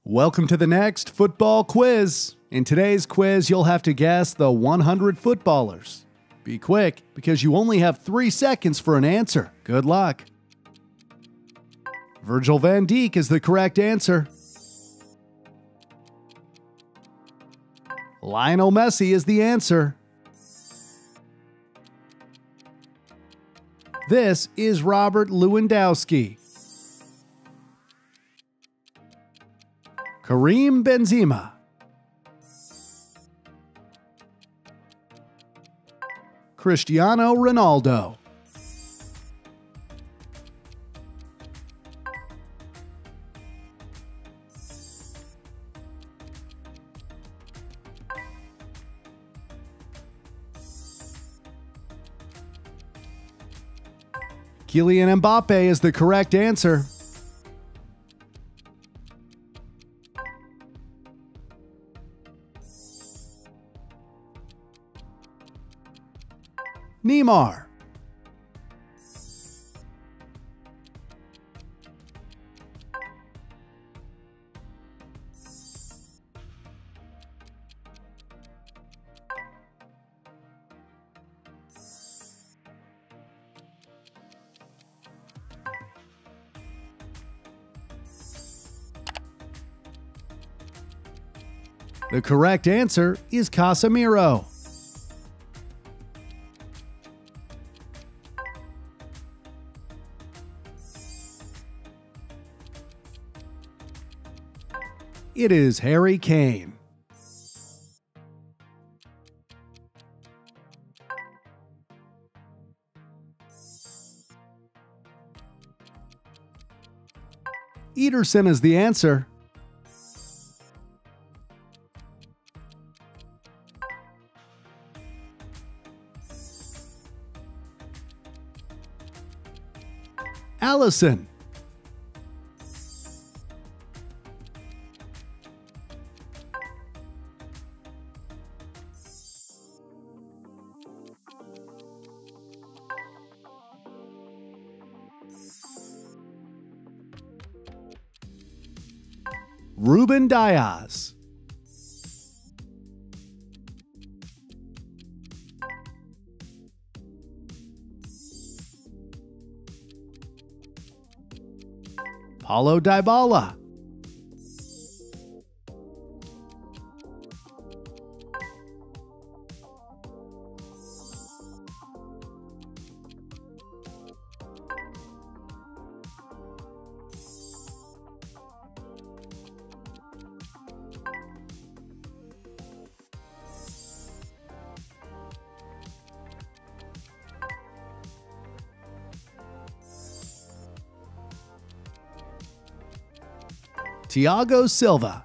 Welcome to the next football quiz. In today's quiz, you'll have to guess the 100 footballers. Be quick, because you only have 3 seconds for an answer. Good luck. Virgil van Dijk is the correct answer. Lionel Messi is the answer. This is Robert Lewandowski. Karim Benzema. Cristiano Ronaldo. Kylian Mbappe is the correct answer. Neymar. The correct answer is Casemiro. It is Harry Kane. Ederson is the answer. Allison. Ruben Diaz. Paulo Dybala. Thiago Silva.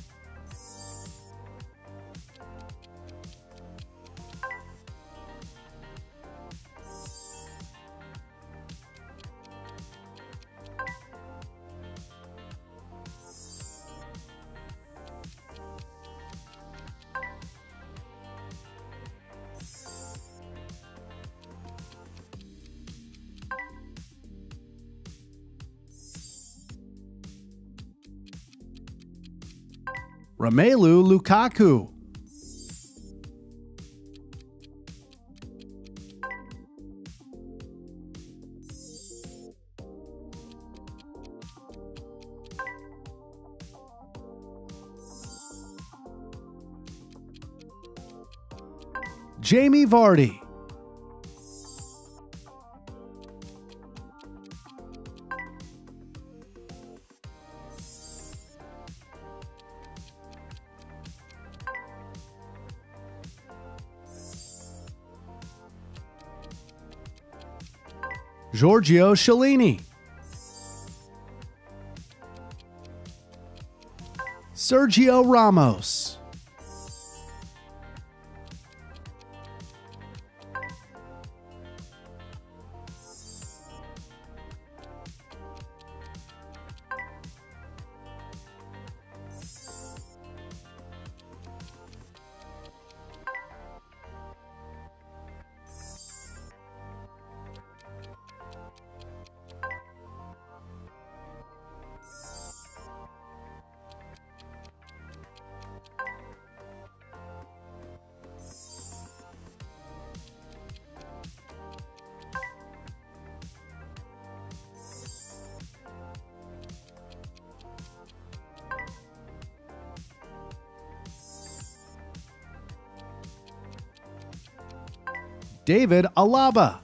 Romelu Lukaku. Jamie Vardy. Giorgio Chiellini. Sergio Ramos. David Alaba.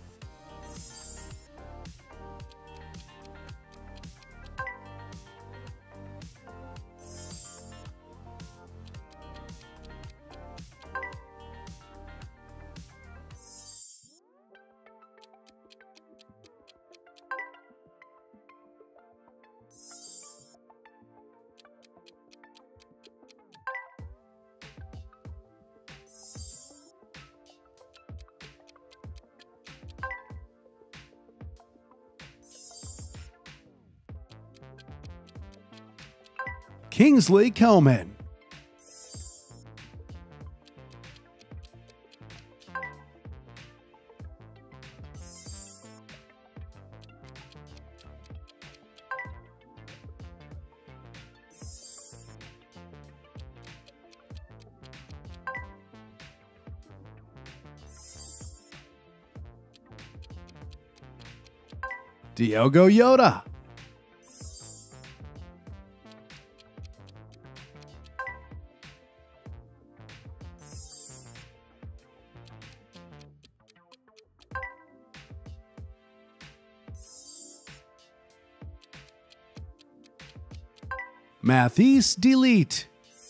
Kingsley Coman. Diogo Jota. Mathis Delete.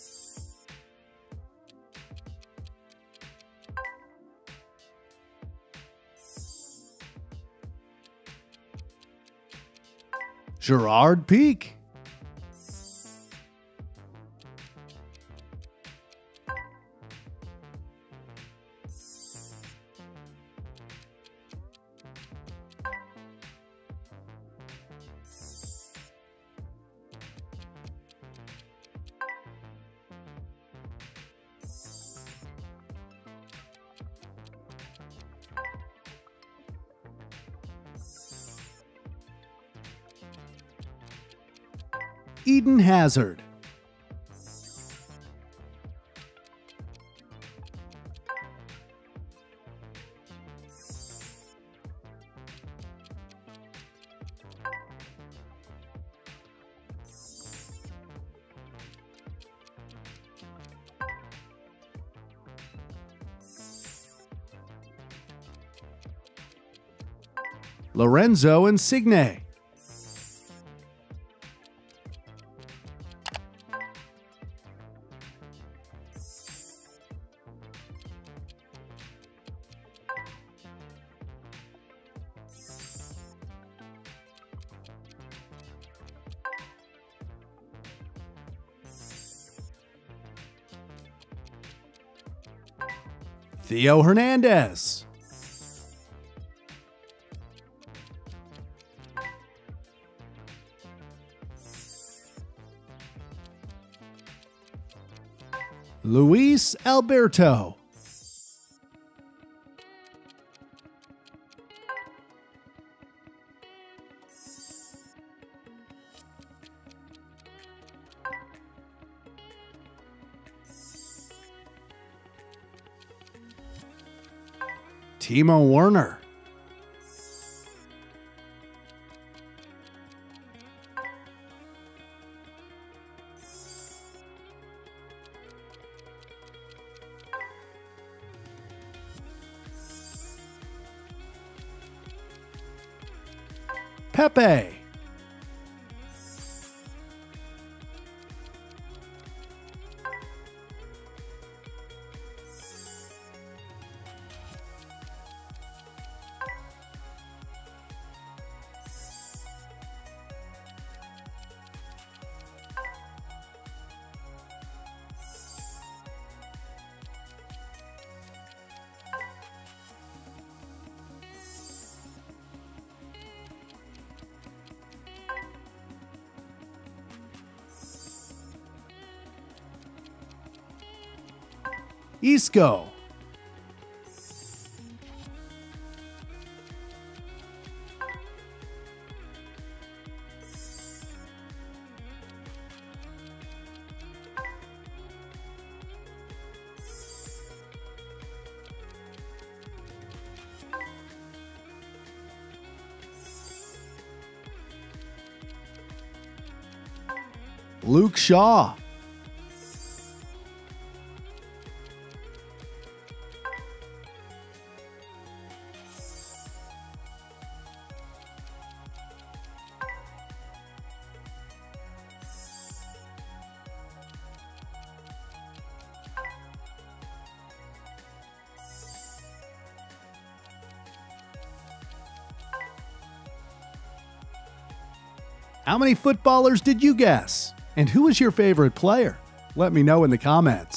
Gerard Peak. Eden Hazard. Lorenzo Insigne. Theo Hernandez. Luis Alberto. Timo Werner. Pepe. Isco. Luke Shaw. How many footballers did you guess? And who is your favorite player? Let me know in the comments.